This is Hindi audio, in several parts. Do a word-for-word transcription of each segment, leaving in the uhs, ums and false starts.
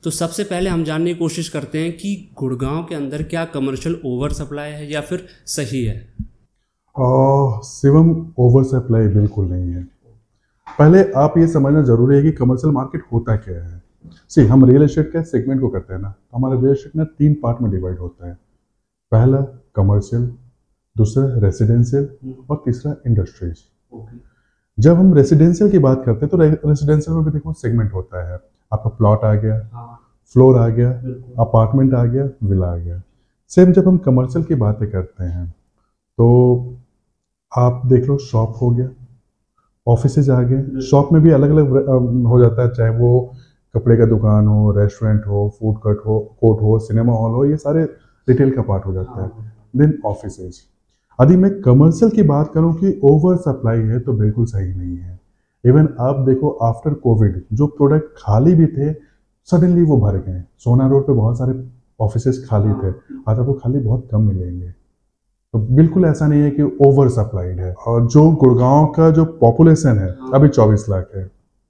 तो सबसे पहले हम जानने की कोशिश करते हैं कि गुड़गांव के अंदर क्या कमर्शियल ओवर सप्लाई है या फिर सही है। शिवम, ओवर सप्लाई बिल्कुल नहीं है। पहले आप ये समझना जरूरी है कि कमर्शियल मार्केट होता क्या है। सी हम रियल एस्टेट के सेगमेंट को करते हैं ना, तो हमारा रियल एस्टेट ना तीन पार्ट में डिवाइड होता है। पहला कमर्शियल, दूसरा रेसिडेंशियल और तीसरा इंडस्ट्रीज। जब हम रेसिडेंशियल की बात करते हैं तो रेसिडेंशियल में भी देखो सेगमेंट होता है। आपका प्लॉट आ गया, फ्लोर आ गया, अपार्टमेंट आ गया, विला आ गया। सेम जब हम कमर्शियल की बातें करते हैं तो आप देख लो, शॉप हो गया, ऑफिसेज आ गए। शॉप में भी अलग अलग हो जाता है, चाहे वो कपड़े का दुकान हो, रेस्टोरेंट हो, फूड कोर्ट हो कोर्ट हो सिनेमा हॉल हो, ये सारे रिटेल का पार्ट हो जाता है। Then offices. यदि मैं कमर्शियल की बात करूं कि ओवर सप्लाई है तो बिल्कुल सही नहीं है। इवन आप देखो, आफ्टर कोविड जो प्रोडक्ट खाली भी थे सडनली वो भर गए। सोना रोड पे बहुत सारे ऑफिसेज खाली थे, आज आपको खाली बहुत कम मिलेंगे। तो बिल्कुल ऐसा नहीं है कि ओवर सप्लाइड है। और जो गुड़गांव का जो पॉपुलेशन है अभी चौबीस लाख है,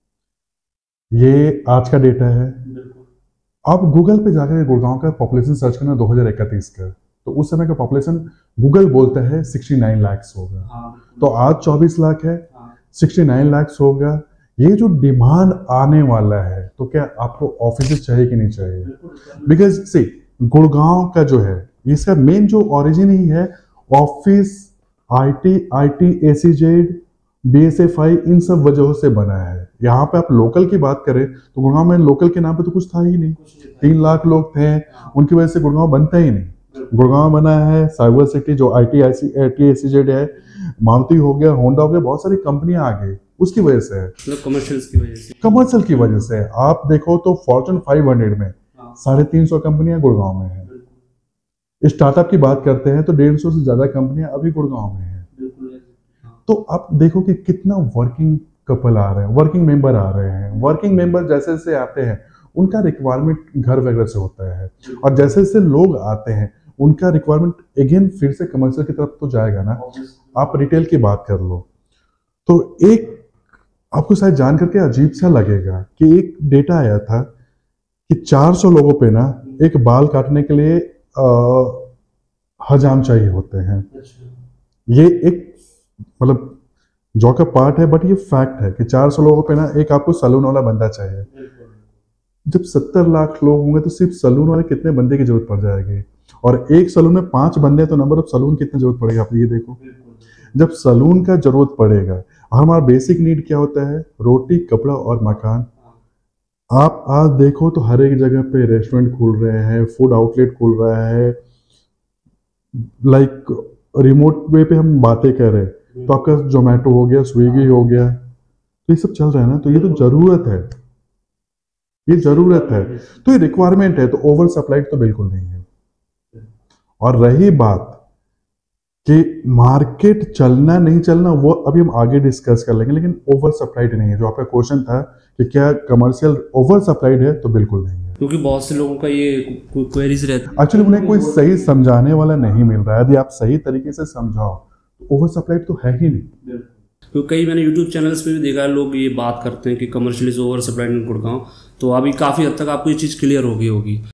ये आज का डेटा है। आप गूगल पे जाकर गुड़गांव का पॉपुलेशन सर्च करना दो हज़ार इकतीस का, तो उस समय का पॉपुलेशन गूगल बोलता है उनहत्तर लाख होगा। तो आज चौबीस लाख है, उनहत्तर लाख होगा। ये जो डिमांड आने वाला है, तो क्या आपको ऑफिस चाहिए कि नहीं चाहिए? बिकॉज सी गुड़गांव का जो है, इसका मेन जो ओरिजिन ही है office, IT, IT, ACZ, BSFI, इन सब वजहों से बना है। यहाँ पे आप लोकल की बात करें तो गुड़गांव में लोकल के नाम पे तो कुछ था ही नहीं। तीन लाख लोग थे, उनकी वजह से गुड़गांव बनता ही नहीं। गुड़गांव बना है साइबर सिटी, जो आईटी, आईटी, एसीजेड है, मारुति हो गया, होंडा हो गया, बहुत सारी कंपनियां आ गई, उसकी वजह से है, कमर्शियल की वजह से कमर्शियल की वजह से। आप देखो तो फॉर्चून फाइव हंड्रेड में साढ़े तीन सौ कंपनियां गुड़गांव में है। स्टार्टअप की बात करते हैं तो डेढ़ सौ से ज्यादा कंपनियां अभी गुड़गांव में है। तो आप देखो कि कितना वर्किंग कपल आ रहे हैं, वर्किंग मेंबर आ रहे हैं। वर्किंग मेंबर जैसे जैसे आते हैं उनका रिक्वायरमेंट घर वगैरह से होता है, और जैसे जैसे लोग आते हैं उनका रिक्वायरमेंट अगेन फिर से कमर्शियल की तरफ तो जाएगा ना। आप रिटेल की बात कर लो तो एक आपको शायद जान करके अजीब सा लगेगा कि एक डेटा आया था कि चार सौ लोगों पे ना एक बाल काटने के लिए आ, हजाम चाहिए होते हैं। ये एक मतलब जॉ का पार्ट है, बट ये फैक्ट है कि चार सौ लोगों पे ना एक आपको सलून वाला बंदा चाहिए। जब सत्तर लाख लोग होंगे तो सिर्फ सलून वाले कितने बंदे की जरूरत पड़ जाएगी? और एक सलून में पांच बंदे, तो नंबर ऑफ सलून कितनी जरूरत पड़ेगी आप ये देखो। जब सलून का जरूरत पड़ेगा, हमारा बेसिक नीड क्या होता है? रोटी, कपड़ा और मकान। आप आज देखो तो हर एक जगह पे रेस्टोरेंट खुल रहे हैं, फूड आउटलेट खुल रहा है। लाइक रिमोट वे पे हम बातें कर रहे हैं तो आपका जोमेटो हो गया, स्विगी हो गया, तो ये सब चल रहा है ना। तो ये तो जरूरत है, ये जरूरत है, तो ये रिक्वायरमेंट है। तो ओवर सप्लाइड तो बिल्कुल नहीं है। और रही बात कि मार्केट चलना नहीं चलना, वो अभी हम आगे डिस्कस कर लेंगे, लेकिन ओवर सप्लाइड नहीं है। जो आपका क्वेश्चन था कि क्या कमर्शियल ओवर सप्लाइड है, तो बिल्कुल नहीं है। क्योंकि बहुत से लोगों का ये क्वेरीज रहता है, एक्चुअली उन्हें कोई सही समझाने वाला नहीं मिल रहा है। यदि आप सही तरीके से समझाओ तो ओवर सप्लाइड तो है ही नहीं। क्योंकि कई मैंने यूट्यूब चैनल्स पे भी देखा है, लोग ये बात करते हैं कि commercial is over supplied in Gurgaon. तो अभी काफ़ी हद तक आपको ये चीज़ क्लियर हो गई होगी।